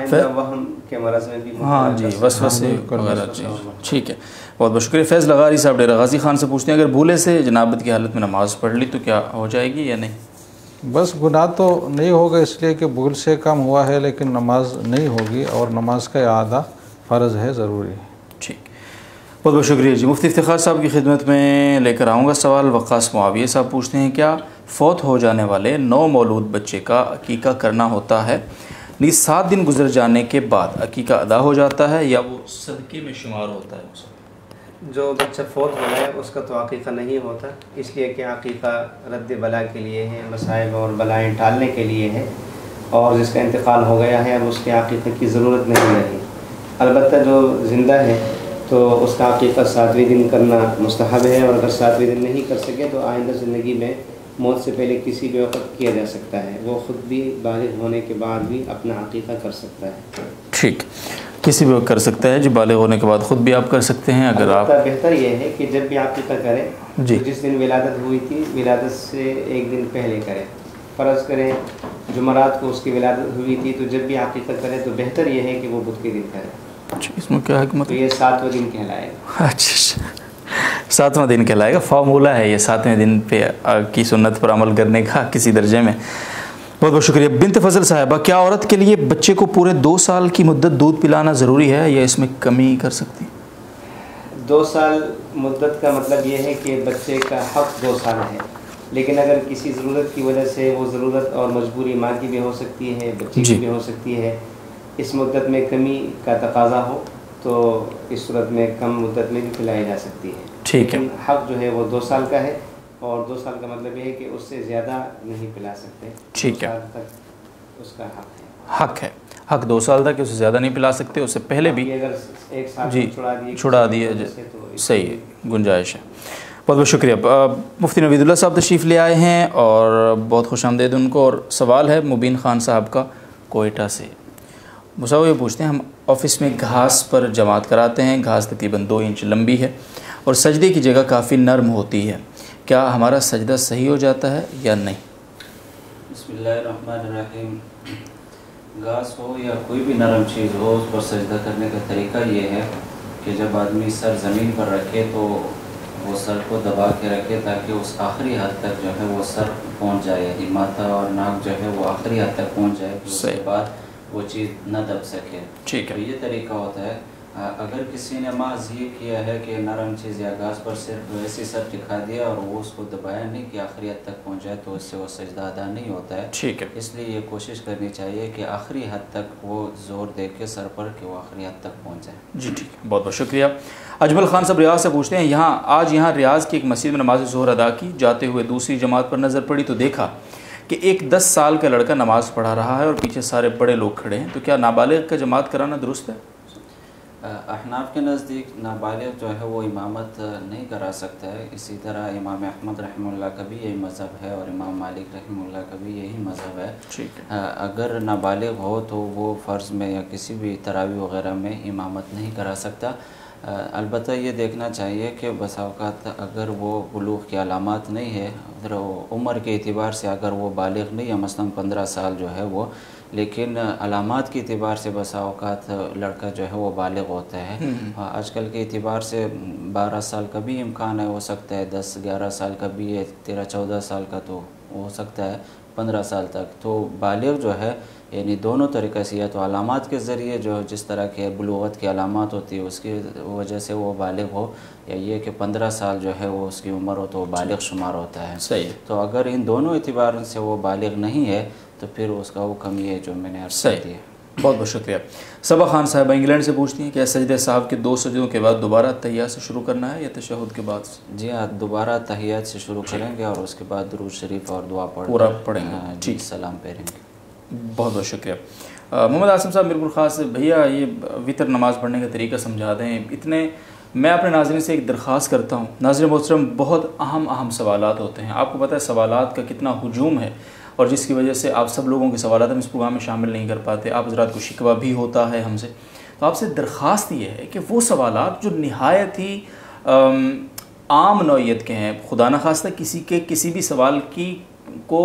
शुक्रिया। हाँ जी, वसवसे वगैरह जी, ठीक है, बहुत बहुत शुक्रिया। फैज़ लगारी साहब डेरा गाज़ी खान से पूछते हैं, अगर भूले से जनाबत की हालत में नमाज़ पढ़ ली तो क्या हो जाएगी या नहीं? बस गुनाह तो नहीं होगा इसलिए कि भूल से कम हुआ है, लेकिन नमाज नहीं होगी और नमाज का इआदा फ़र्ज़ है, ज़रूरी है। ठीक, बहुत बहुत शुक्रिया जी। मुफ्ती इफ्तिखार साहब की खिदमत में लेकर आऊँगा सवाल। वक़ास मुआविया साहब पूछते हैं, क्या फ़ौत हो जाने वाले नौ मौलूद बच्चे का अकीका करना होता है? नहीं, सात दिन गुजर जाने के बाद अकीका अदा हो जाता है या वो सदक़े में शुमार होता है? जो बच्चा फ़ौत हो जाए उसका तो अकीका नहीं होता, इसलिए कि अकीका रद्द बला के लिए है, मसाइब और बलाएँ टालने के लिए है, और जिसका इंतकाल हो गया है अब उसके अकीका की ज़रूरत नहीं रही। अलबत्ता जो ज़िंदा है तो उसका अकीका सातवें दिन करना मुस्तहब है, और अगर सातवें दिन नहीं कर सके तो आइंदा ज़िंदगी में मौत से पहले किसी भी वक्त किया जा सकता है। वो ख़ुद भी बालिग होने के बाद भी अपना अकीका कर सकता है। ठीक, किसी भी वक्त कर सकता है, जो बालिग होने के बाद ख़ुद भी आप कर सकते हैं। अगर आप बेहतर ये है कि जब भी अकीका करें जी, तो जिस दिन विलादत हुई थी विलादत से एक दिन पहले करें। फ़र्ज़ करें जुमरात को उसकी विलादत हुई थी तो जब भी अकीका करें तो बेहतर ये है कि वो बुध के दिन करें। अच्छा, इसमें क्या हिकमत? तो ये सातवें दिन कहलाएगा। अच्छा, सातवां दिन कहलाएगा, फार्मूला है ये सातवें दिन पे की सुन्नत पर अमल करने का किसी दर्जे में। बहुत बहुत शुक्रिया। बिन्त फजल साहिबा, क्या औरत के लिए बच्चे को पूरे दो साल की मुद्दत दूध पिलाना ज़रूरी है या इसमें कमी कर सकती है? दो साल मुद्दत का मतलब ये है कि बच्चे का हक़ दो साल है, लेकिन अगर किसी ज़रूरत की वजह से वो ज़रूरत और मजबूरी माँ की भी हो सकती है, बच्चे की भी हो सकती है, इस मुद्दत में कमी का तकाजा हो तो इस सूरत में कम मुद्दत में भी पिलाई जा सकती है। ठीक है, हक़ जो है वो दो साल का है, और दो साल का मतलब ये है कि उससे ज़्यादा नहीं पिला सकते। ठीक है, तक उसका हक़ है। हक़ है, हक़ दो साल तक, उससे ज़्यादा नहीं पिला सकते, उससे पहले भी अगर एक साल जी छुड़ा दिए छुड़ा दिए तो सही है, गुंजाइश है। बहुत बहुत शुक्रिया। मुफ्ती नवीदुल्लाह साहब तशरीफ़ ले आए हैं और बहुत खुश आमदेद उनको। और सवाल है मुबीन ख़ान साहब का कोयटा से, मुसाव ये पूछते हैं, हम ऑफिस में घास पर जमात कराते हैं, घास तकरीबन दो इंच लंबी है और सजदे की जगह काफ़ी नरम होती है, क्या हमारा सजदा सही हो जाता है या नहीं? बिस्मिल्लाहिर्रहमानिर्रहीम। घास हो या कोई भी नरम चीज़ हो, उस पर सजदा करने का तरीका ये है कि जब आदमी सर ज़मीन पर रखे तो वो सर को दबा के रखे ताकि उस आखिरी हद तक जो है वो सर पहुंच जाए, यानी माथा और नाक जो है वो आखिरी हद तक पहुंच जाए, उसके बाद वो चीज़ न दब सके। ठीक है, तो ये तरीका होता है। अगर किसी ने माज ये किया है कि नरम चीज़ या घास पर सिर्फ वैसे सर दिखा दिया और वो उसको दबाया नहीं कि आखिरी हद तक पहुंच जाए, तो इससे वो सजदा अदा नहीं होता है। ठीक है, इसलिए ये कोशिश करनी चाहिए कि आखिरी हद तक वो ज़ोर दे के सर पर कि वो आखिरी हद तक पहुंच जाए। जी ठीक है, बहुत बहुत शुक्रिया। अजमल खान साहब रियाज से पूछते हैं, यहाँ आज यहाँ रियाज की एक मस्जिद में नमाज ज़ोहर अदा की, जाते हुए दूसरी जमात पर नज़र पड़ी तो देखा कि एक दस साल का लड़का नमाज़ पढ़ा रहा है और पीछे सारे बड़े लोग खड़े हैं, तो क्या नाबालिग का जमात कराना दुरुस्त है? अहनाफ के नज़दीक नाबालिग जो है वो इमामत नहीं करा सकता है। इसी तरह इमाम अहमद रहमतुल्लाह का भी यही मज़हब है और इमाम मालिक रहमतुल्लाह का भी यही मज़हब है। ठीक है, अगर नाबालिग हो तो वो फ़र्ज़ में या किसी भी तरावी वग़ैरह में इमामत नहीं करा सकता। अलबत्ता ये देखना चाहिए कि बस औक़ात अगर वो बुलूग़ की अलामात नहीं है, अगर उम्र के एतबार से अगर वो बालिग़ नहीं है, मसलन पंद्रह साल जो है वो, लेकिन अलामात के एतबार से बस औक़ात लड़का जो है वो बालिग़ होता है। आजकल के एतबार से बारह साल का भी इम्कान है, हो सकता है दस ग्यारह साल का भी है, तेरह चौदह साल का तो हो सकता है पंद्रह साल तक। तो बालिग़ जो है यानी दोनों तरीक़े से, या तो अलामात के ज़रिए जो जिस तरह के बुलूगत की अलामात होती है उसकी वजह से वो बालिग़ हो, या ये कि पंद्रह साल जो है वो उसकी उम्र हो तो वो बालिग़ शुमार होता है। सही। तो अगर इन दोनों एतबार से वो बालिग़ नहीं है तो फिर उसका वो कमी है जो मैंने अर्ज़ कर दी है। बहुत बहुत शुक्रिया। सबा खान साहब इंग्लैंड से पूछती हैं, क्या सजदे साहब के दो सजदों के बाद दोबारा तहिय्यात से शुरू करना है या तशहुद के बाद? जी हाँ, दोबारा तहिय्यात से शुरू करेंगे और उसके बाद दुरूद शरीफ और दुआ पढ़ पूरा पढ़ेंगे। ठीक, सलाम फेरेंगे। बहुत बहुत शुक्रिया। मोहम्मद आसिम साहब मिरपुर ख़ास, भैया ये वितर नमाज़ पढ़ने का तरीका समझा दें। इतने मैं अपने नाज़रीन से एक दरख्वास्त करता हूँ, नाज़रीन मोहतरम, बहुत अहम अहम सवालात होते हैं, आपको पता है सवालात का कितना हुजूम है और जिसकी वजह से आप सब लोगों के सवालात हम इस प्रोग्राम में शामिल नहीं कर पाते, आप हज़रात को शिकवा भी होता है हमसे। तो आपसे दरख्वास्त ये है कि वो सवालात जो निहायत ही आम नौइयत के हैं, खुदा न खास्ता किसी के किसी भी सवाल की को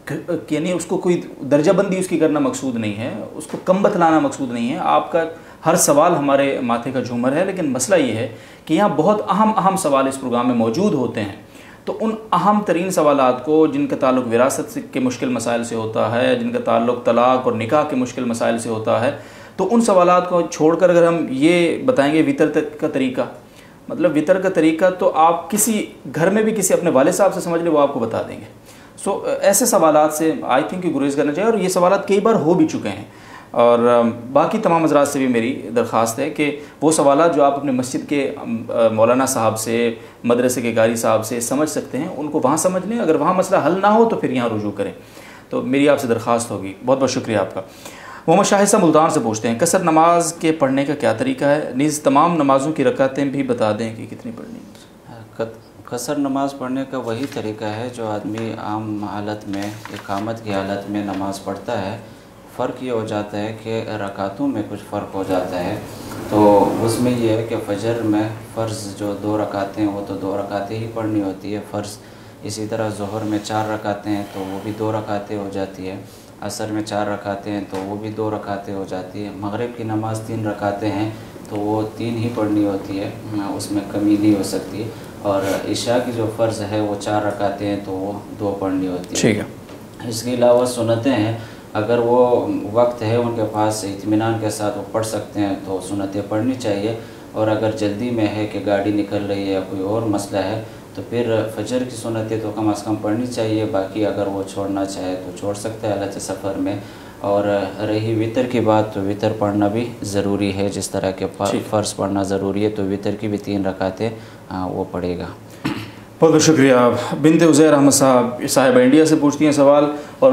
यानी उसको कोई दर्जाबंदी उसकी करना मकसूद नहीं है, उसको कम बतलाना मकसूद नहीं है, आपका हर सवाल हमारे माथे का झूमर है। लेकिन मसला ये है कि यहाँ बहुत अहम अहम सवाल इस प्रोग्राम में मौजूद होते हैं, तो उन अहम तरीन सवालात को जिनका ताल्लुक़ विरासत के मुश्किल मसाइल से होता है, जिनका ताल्लुक़ तलाक़ और निकाह के मुश्किल मसाइल से होता है, तो उन सवालात को छोड़कर अगर हम ये बताएंगे वितर तक का तरीका, मतलब वितर का तरीका तो आप किसी घर में भी किसी अपने वाले साहब से समझ लें, वो आपको बता देंगे। सो so, ऐसे सवालात से आई थिंक गुरेज करना चाहिए, और ये सवालात कई बार हो भी चुके हैं। और बाकी तमाम हज़रात से भी मेरी दरख्वास्त है कि वो सवालात जो आप अपने मस्जिद के मौलाना साहब से, मदरसे के कारी साहब से समझ सकते हैं, उनको वहाँ समझ लें। अगर वहाँ मसला हल ना हो तो फिर यहाँ रुजू करें। तो मेरी आपसे दरख्वास्त होगी। बहुत बहुत शुक्रिया आपका। मोहम्मद शाहिद साहब मुल्तान से पूछते हैं, कसर नमाज के पढ़ने का क्या तरीका है? नीज़ तमाम नमाज़ों की रकातें भी बता दें कि कितनी पढ़नी है। कसर नमाज़ पढ़ने का वही तरीका है जो आदमी आम हालत में, इकामत की हालत में नमाज़ पढ़ता है। फ़र्क ये हो जाता है कि रकातों में कुछ फ़र्क हो जाता है। तो उसमें यह है कि फ़जर में फ़र्ज़ जो दो रकातें हैं वो तो दो रकातें ही पढ़नी होती है फ़र्ज़। इसी तरह ज़ोहर में चार रकातें हैं तो वो भी दो रकातें हो जाती है। असर में चार रकातें हैं तो वो भी दो रकातें हो जाती है। मगरिब की नमाज़ तीन रकातें हैं तो वो तीन ही पढ़नी होती है, उसमें कमी नहीं हो सकती। और इशा की जो फ़र्ज़ है वो चार रकातें हैं तो वो दो पढ़नी होती है। ठीक है। इसके अलावा सुन्नतें हैं, अगर वो वक्त है उनके पास, इत्मीनान के साथ वो पढ़ सकते हैं तो सुन्नतें पढ़नी चाहिए। और अगर जल्दी में है कि गाड़ी निकल रही है या कोई और मसला है तो फिर फ़जर की सुन्नतें तो कम अज़ कम पढ़नी चाहिए। बाकी अगर वो छोड़ना चाहे तो छोड़ सकता है हालत सफ़र में। और रही वितर की बात, तो वितर पढ़ना भी ज़रूरी है, जिस तरह के फ़र्ज़ पढ़ना ज़रूरी है तो वितर की भी तीन रकातें वो पढ़ेगा। बहुत बहुत शुक्रिया। बिनते उज़ैर अहमद साहब साहिब इंडिया से पूछती हैं सवाल, और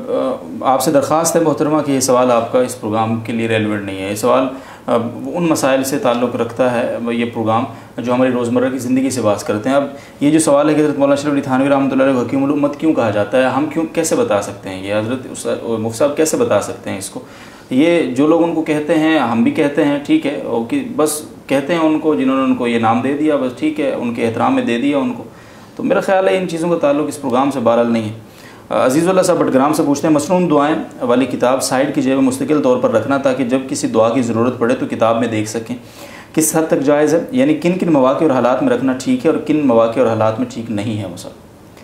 आपसे दरख्वास्त है मोहतरमा कि ये सवाल आपका इस प्रोग्राम के लिए रेलिवेंट नहीं है। ये सवाल उन मसाइल से ताल्लुक़ रखता है, ये प्रोग्राम जो हमारी रोज़मर्रा की ज़िंदगी से बात करते हैं। अब ये जो सवाल है कि हज़रत मौलाना शरीफ अली थानवी रहमतुल्लाह अलैह हकीमुल उम्मत क्यों कहा जाता है, हम क्यों कैसे बता सकते हैं ये? हज़रत मुफ्ती साहब कैसे बता सकते हैं इसको? ये जो लोग उनको कहते हैं, हम भी कहते हैं, ठीक है, और कि बस कहते हैं उनको जिन्होंने उनको ये नाम दे दिया, बस ठीक है, उनके एहतराम में दे दिया उनको। तो मेरा ख्याल है इन चीज़ों का ताल्लुक इस प्रोग्राम से बहरहाल नहीं है। अजीज़ुल्लाह साहब बटग्राम से पूछते हैं, मसनून दुआएं वाली किताब साइड की जेब में मुस्तकिल तौर पर रखना ताकि जब किसी दुआ की ज़रूरत पड़े तो किताब में देख सकें, किस हद तक जायज़ है? यानी किन किन मौक़े और हालात में रखना ठीक है और किन मौक़े और हालात में ठीक नहीं है? मसला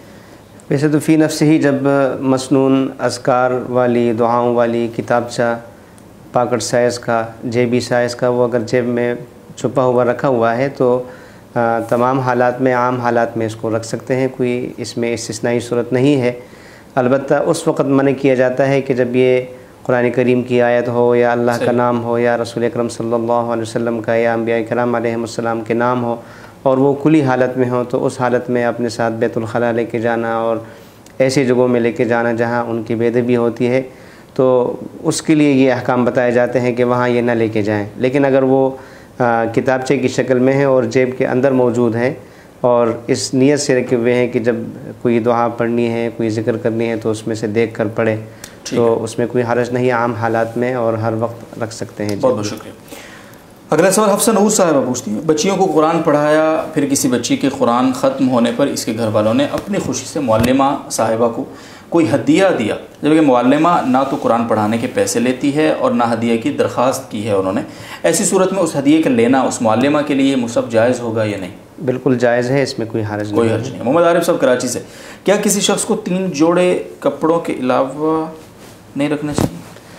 वैसे तो फ़ी नफ्स ही जब मसनून अज़कार वाली दुआओं वाली किताबचा पॉकेट साइज़ का, जेबी साइज़ का, वो अगर जेब में छुपा हुआ रखा हुआ है तो आ, तमाम हालात में, आम हालात में इसको रख सकते हैं, कोई इसमें इस्तिस्नाई सूरत नहीं है। अलबत्ता उस वक़्त मना किया जाता है कि जब ये कुरान करीम की आयत हो या अल्लाह का नाम हो या रसूल अकरम सल्लल्लाहु अलैहि वसल्लम का या अंबिया किराम अलैहिमुस्सलाम के नाम हो और वो खुली हालत में हो, तो उस हालत में अपने साथ बैतुल खला लेके जाना और ऐसी जगहों में लेके जाना जहाँ उनकी बेअदबी होती है, तो उसके लिए ये अहकाम बताए जाते हैं कि वहाँ ये ना लेके जाएं। लेकिन अगर वो किताबचे की शक्ल में है और जेब के अंदर मौजूद है और इस नीयत से रखे हुए हैं कि जब कोई दुआ पढ़नी है, कोई ज़िक्र करनी है तो उसमें से देख कर पढ़े, तो उसमें कोई हरज नहीं, आम हालात में और हर वक्त रख सकते हैं। बहुत बहुत शुक्रिया। अगला सवाल हफ्सा नूर साहिबा पूछती हैं, बच्चियों को कुरान पढ़ाया, फिर किसी बच्ची के कुरान ख़त्म होने पर इसके घर वालों ने अपनी खुशी से मुअल्लिमा साहिबा को कोई हदिया दिया, जबकि मुअल्लिमा ना तो कुरान पढ़ाने के पैसे लेती है और ना हदिया की दरख्वास्त की है उन्होंने। ऐसी सूरत में उस हदिये का लेना उस मुअल्लिमा के लिए मुसब जायज़ होगा या नहीं? बिल्कुल जायज़ है, इसमें कोई हर्ज नहीं, कोई हर्ज नहीं। मोहम्मद आरिफ साहब कराची से, क्या किसी शख्स को तीन जोड़े कपड़ों के अलावा नहीं रखना चाहिए?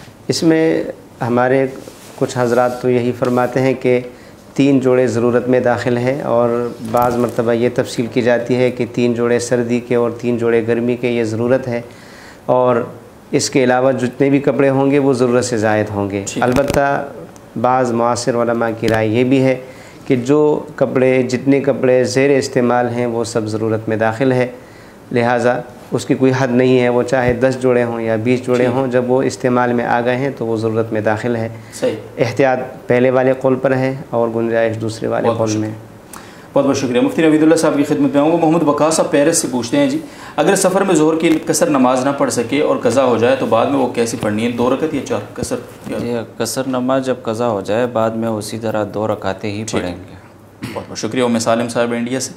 इसमें हमारे कुछ हजरात तो यही फरमाते हैं कि तीन जोड़े ज़रूरत में दाखिल है और बाज़ मरतबा ये तफसील की जाती है कि तीन जोड़े सर्दी के और तीन जोड़े गर्मी के ये ज़रूरत है, और इसके अलावा जितने भी कपड़े होंगे वो ज़रूरत से ज़ायद होंगे। अलबत्ता बाज़ मुआसिर उलमा की राय ये भी है कि जो कपड़े, जितने कपड़े ज़ेर इस्तेमाल हैं वो सब ज़रूरत में दाखिल है, लिहाजा उसकी कोई हद नहीं है, वो चाहे दस जोड़े हों या बीस जोड़े हों, जब वो इस्तेमाल में आ गए हैं तो वो ज़रूरत में दाखिल है। सही, एहतियात पहले वाले कौल पर है और गुंजाइश दूसरे वाले कौल में। बहुत बहुत शुक्रिया। मुफ्ती नवीदुल्लाह साहब की खिदमत में आऊँगा। मोहम्मद बका साहब पेरिस से पूछते हैं, जी अगर सफ़र में ज़ोहर की कसर नमाज ना पढ़ सके और कज़ा हो जाए तो बाद में वो कैसी पढ़नी है, दो रकत या चार कसर? ये कसर नमाज जब कज़ा हो जाए बाद में उसी तरह दो रकातें ही पढ़ेंगे। बहुत बहुत शुक्रिया। उम्मे सालिम साहब इंडिया से,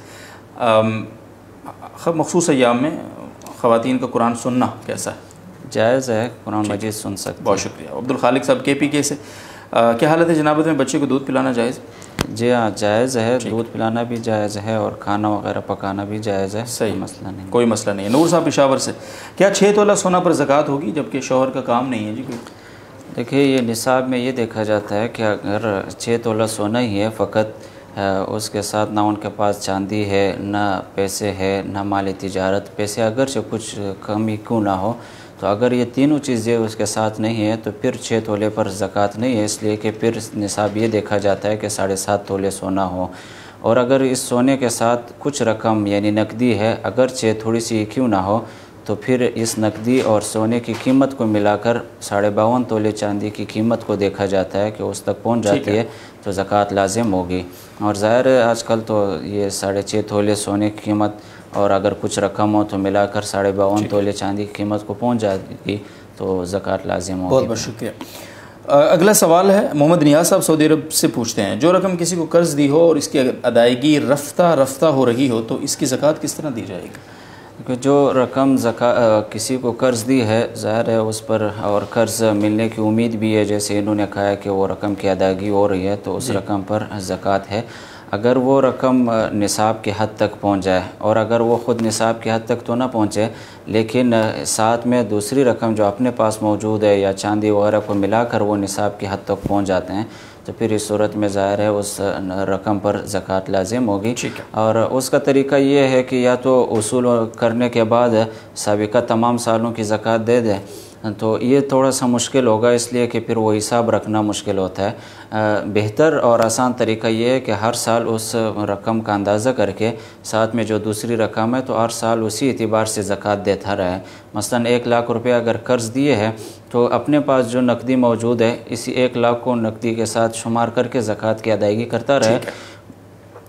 मखसूस अय्याम में ख़वातीन का कुरान सुनना कैसा है? जायज़ है, कुरान मजीद सुन सकते। बहुत शुक्रिया। अब्दुल खालिक साहब के पी के से, आ, क्या हालत है जनाबत में बच्चे को दूध पिलाना जायज़? जी हाँ, जायज़ है, दूध पिलाना भी जायज़ है और खाना वगैरह पकाना भी जायज़ है। सही, मसला नहीं, कोई मसला नहीं है। नूर साहब पेशावर से, क्या छः तोला सोना पर ज़कात होगी जबकि शौहर का काम नहीं है? जी देखिए, ये निसाब में ये देखा जाता है कि अगर छः तोला सोना ही है फ़कत, उसके साथ ना उनके पास चांदी है, ना पैसे है, ना माली तिजारत, पैसे अगर से कुछ कमी क्यों ना हो, तो अगर ये तीनों चीज़ें उसके साथ नहीं है तो फिर छः तोले पर ज़कात नहीं है, इसलिए कि फिर निसाब ये देखा जाता है कि साढ़े सात तोले सोना हो। और अगर इस सोने के साथ कुछ रकम यानी नकदी है, अगरचे थोड़ी सी क्यों ना हो, तो फिर इस नकदी और सोने की कीमत को मिलाकर साढ़े बावन तोले चांदी की कीमत को देखा जाता है कि उस तक पहुंच जाती है तो ज़कात लाजिम होगी। और ज़ाहिर है आजकल तो ये साढ़े छः तोले सोने की कीमत और अगर कुछ रकम हो तो मिलाकर साढ़े बावन तोले चांदी की कीमत को पहुंच जाएगी तो ज़कात लाजिम होगी। बहुत बहुत शुक्रिया। अगला सवाल है, मोहम्मद नियाज साहब सऊदी अरब से पूछते हैं, जो रकम किसी को कर्ज़ दी हो और इसकी अदायगी रफ्ता रफ्ता हो रही हो तो इसकी ज़कात किस तरह दी जाएगी? कि जो रकम ज़का किसी को कर्ज़ दी है, ज़ाहिर है उस पर और कर्ज़ मिलने की उम्मीद भी है, जैसे इन्होंने कहा कि वो रकम की अदायगी हो रही है तो उस रकम पर ज़कात है। अगर वो रकम निसाब के हद तक पहुंच जाए, और अगर वो ख़ुद निसाब के हद तक तो ना पहुंचे लेकिन साथ में दूसरी रकम जो अपने पास मौजूद है या चांदी वगैरह को मिलाकर वो निसाब की हद तक पहुंच जाते हैं, तो फिर इस सूरत में ज़ाहिर है उस रकम पर ज़कात लाजिम होगी। और उसका तरीका ये है कि या तो उसूल करने के बाद साबिक़ा तमाम सालों की ज़कात दे दे, तो ये थोड़ा सा मुश्किल होगा, इसलिए कि फिर वो हिसाब रखना मुश्किल होता है। बेहतर और आसान तरीका ये है कि हर साल उस रकम का अंदाज़ा करके साथ में जो दूसरी रकम है तो हर साल उसी एतबार से ज़कात देता रहे। मसलन एक लाख रुपये अगर कर्ज़ दिए हैं तो अपने पास जो नकदी मौजूद है इसी एक लाख को नकदी के साथ शुमार करके ज़कात की अदायगी करता रहे।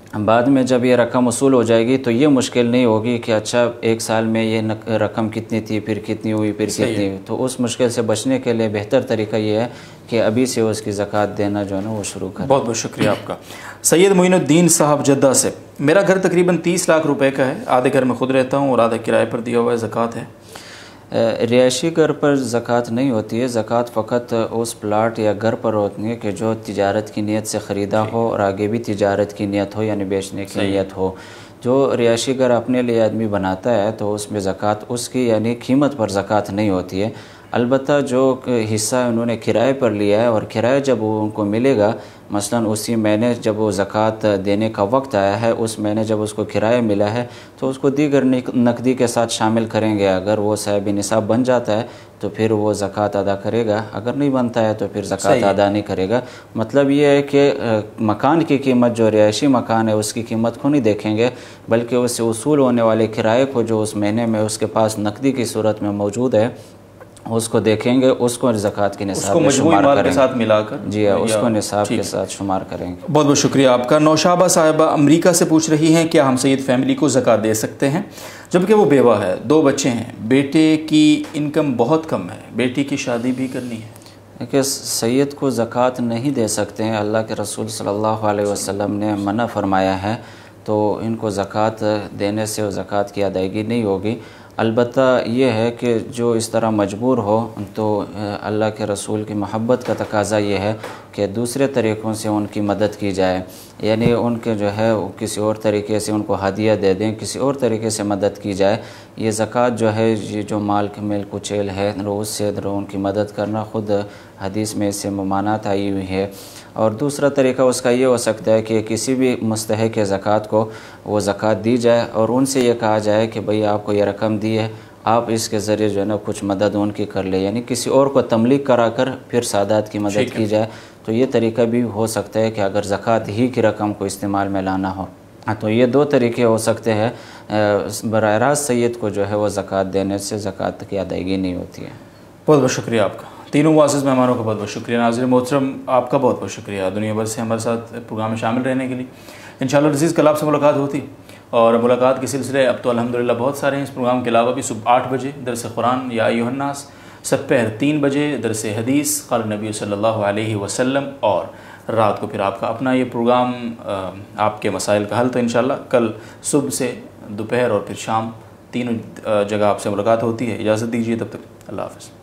बाद में जब ये रकम वसूल हो जाएगी तो ये मुश्किल नहीं होगी कि अच्छा एक साल में ये रकम कितनी थी, फिर कितनी हुई, फिर कितनी हुई। तो उस मुश्किल से बचने के लिए बेहतर तरीका ये है कि अभी से उसकी ज़कात देना जो है ना वो शुरू करें। बहुत बहुत शुक्रिया आपका। सैयद मोइनुद्दीन साहब जद्दा से, मेरा घर तकरीबन तीस लाख रुपए का है, आधे घर में खुद रहता हूँ और आधा किराए पर दिया हुआ है, ज़कात है? रिहायशी घर पर ज़कात नहीं होती है। ज़कात फ़कत उस प्लाट या घर पर होती है कि जो तिजारत की नीयत से ख़रीदा हो और आगे भी तिजारत की नीयत हो यानी बेचने की नीयत हो। जो रिहायशी घर अपने लिए आदमी बनाता है तो उसमें ज़कात उसकी यानी कीमत पर ज़कात नहीं होती है। अलबत्ता जो हिस्सा उन्होंने किराए पर लिया है और किराया जब वो उनको मिलेगा, मसलन उसी महीने जब वो ज़कात देने का वक्त आया है, उस महीने जब उसको किराया मिला है तो उसको दीगर नकदी के साथ शामिल करेंगे। अगर वो साहिब निसाब बन जाता है तो फिर वो ज़कात अदा करेगा, अगर नहीं बनता है तो फिर ज़कात अदा नहीं करेगा। मतलब ये है कि मकान की कीमत, जो रिहायशी मकान है उसकी कीमत को नहीं देखेंगे, बल्कि उससे वसूल होने वाले किराए को जो उस महीने में उसके पास नकदी की सूरत में मौजूद है उसको देखेंगे, उसको ज़कात के निसाब में शुमार करेंगे, के साथ मिलाकर। जी हाँ, उसको निसाब के साथ शुमार करेंगे। बहुत बहुत शुक्रिया आपका। नौशाबा साहिबा अमेरिका से पूछ रही हैं, क्या हम सैयद फैमिली को ज़कात दे सकते हैं जबकि वो बेवा है, दो बच्चे हैं, बेटे की इनकम बहुत कम है, बेटी की शादी भी करनी है? देखिए, सैयद को ज़कात नहीं दे सकते हैं, अल्लाह के रसूल सल्लल्लाहु अलैहि वसल्लम ने मना फरमाया है, तो इनको ज़कात देने से ज़कात की अदायगी नहीं होगी। अलबत्ता ये है कि जो इस तरह मजबूर हो तो अल्लाह के रसूल की मोहब्बत का तकाज़ा ये है कि दूसरे तरीक़ों से उनकी मदद की जाए, यानी उनके जो है किसी और तरीके से उनको हदिया दे दें, किसी और तरीके से मदद की जाए। ये ज़कात जो है, ये जो माल के मेल कुचेल है उससे उनकी मदद करना, ख़ुद हदीस में इससे ममानात आई हुई है। और दूसरा तरीका उसका ये हो सकता है कि किसी भी मुस्तहिक़ ज़कात को वो ज़कात दी जाए और उनसे ये कहा जाए कि भाई आपको ये रकम दी है, आप इसके ज़रिए जो है ना कुछ मदद उनकी कर ले, यानी किसी और को तमलीक करा कर फिर सादात की मदद की जाए। तो ये तरीका भी हो सकता है कि अगर ज़कात ही की रकम को इस्तेमाल में लाना हो। तो ये दो तरीके हो सकते हैं। बराह रास्त सैयद को जो है वो ज़कात देने से ज़कात की अदायगी नहीं होती है। बहुत बहुत शुक्रिया आपका। तीनों मुआज़्ज़िज़ मेहमानों का बहुत बहुत शुक्रिया। नाज़रीन मोहतरम, आपका बहुत बहुत शुक्रिया दुनिया भर से हमारे साथ प्रोग्राम में शामिल रहने के लिए। इंशाअल्लाह अज़ीज़ कल आपसे मुलाकात होती और मुलाकात के सिलसिले अब तो अल्हम्दुलिल्लाह बहुत सारे हैं। इस प्रोग्राम के अलावा भी सुबह आठ बजे दरस कुरान या अय्युहन्नास, सपहर तीन बजे दरस हदीस क़ाल नबी सल्लल्लाहु अलैहि वसल्लम, और रात को फिर आपका अपना ये प्रोग्राम आपके मसाइल का हल। तो इंशाअल्लाह कल सुबह से दोपहर और फिर शाम तीनों जगह आपसे मुलाकात होती है। इजाज़त दीजिए, तब तक अल्लाह हाफ़िज़।